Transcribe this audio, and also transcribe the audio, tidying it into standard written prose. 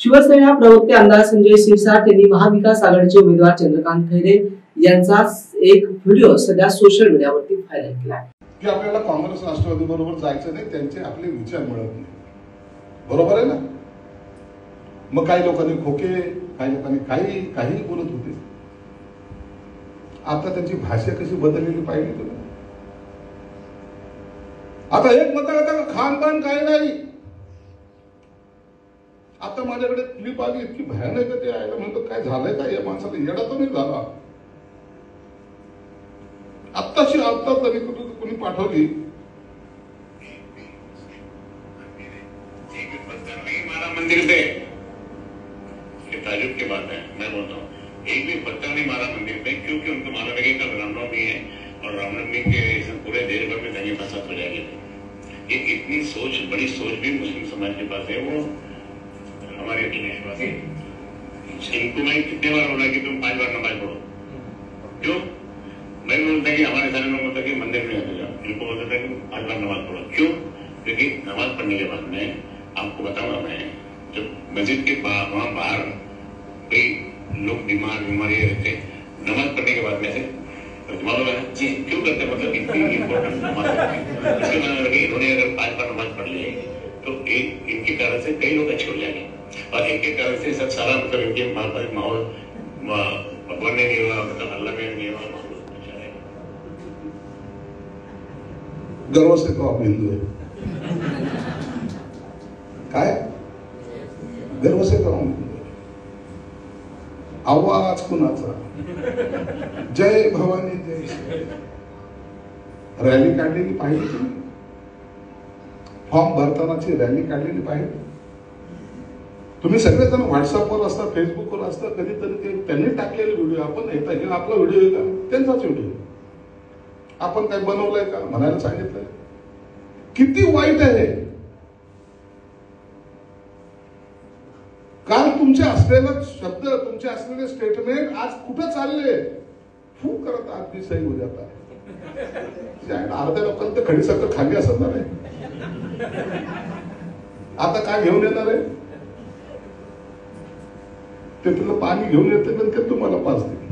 शिवसेना प्रवक्ते आमदार संजय शिरसाट यांनी महाविकास आघाडीचे उमेदवार चंद्रकांत खैरे यांचा एक व्हिडिओ सध्या सोशल मीडियावरती व्हायरल केला आहे की आपल्याला काँग्रेस राष्ट्रवादी बरोबर जायचं नाही, त्यांचे आपले विचार मिळत नाही. बरोबर आहे ना? मग काही लोकांनी खोके, काही लोकांनी काही बोलत होते. आता त्यांची भाषा कशी बदललेली पाहिजे तुम्ही. आता एक मत आता खानपान काही नाही. आता माझ्याकडे क्लिप आली इतकी भयानक ते आहे, म्हणतो काय झालंय का या माणसाला, येडा तर नाही झाला. आत्ताच कोणी पाठवली. मारा मंदिर पे, ये ताजुब की बात है. मैं बोलता हूँ एक भी पत्थर नहीं मारा मंदिर पे, क्योंकि उनको मालूम है कि कल रामनवमी है और रामनवमी के पूरे देश भर में दंगे फसाद हो जाएंगे. ये इतनी सोच, बड़ी सोच भी मुस्लिम समाज के पास है. वो हमारे देशवासी, इनको मैं कितने बार बोला कि तुम 5 बार नमाज पढ़ो. क्यों? मैं बोलता कि हमारे सारे लोग बोलता कि मंदिर में आते जाओ. इनको बोलता था कि 5 बार नमाज पढ़ो. क्यों? क्योंकि नमाज पढ़ने के बाद में आपको बताऊंगा, मैं जब मस्जिद के वहां बाहर कई लोग बीमार ये रहते, नमाज पढ़ने के बाद में ऐसे मालूम है जी क्यों करते, मतलब इतनी इम्पोर्टेंट नमाज पढ़ते. इन्होंने अगर 5 बार नमाज पढ़ ली तो इनके कारण से कई लोग अच्छे हो जाएंगे, और इनके कारण से सब सारा मतलब इनके माहौल भगवान ने नहीं हुआ, मतलब अल्लाह में नहीं हुआ, माहौल अच्छा रहेगा. गर्व से तो आप हिंदू है. काय गर्व से तो हम आवाज कुणाचा, जय भवानी जय. रॅली काढलेली पाहिजे तुम्ही, फॉर्म भरतानाची रॅली काढलेली पाहिजे तुम्ही. सगळेजण व्हॉट्सअपवर असता, फेसबुकवर असता, कधीतरी त्यांनी टाकलेले व्हिडिओ आपण येता की आपला व्हिडिओ आहे का, त्यांचाच व्हिडिओ. आपण काय बनवलंय का म्हणायला सांगितलंय. किती वाईट आहे. काल तुमचे असलेला शब्द, तुमचे असलेले स्टेटमेंट आज कुठं चालले. फू करत अगदी सही हो जाता. अर्ध्या लोकांना तर खडी साखर खाली असणार आहे. आता काय घेऊन येणार आहे ते, तुला पाणी घेऊन येते पण ते तुम्हाला पाच दे.